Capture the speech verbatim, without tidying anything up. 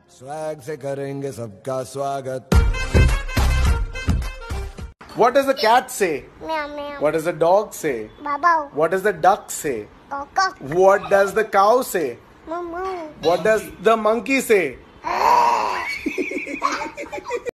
Swag से करेंगे सबका स्वागत. What does the cat say? Meow meow. What does the dog say? Bow. What does the duck say? Coco. What does the cow say? Moo moo. What does the monkey say?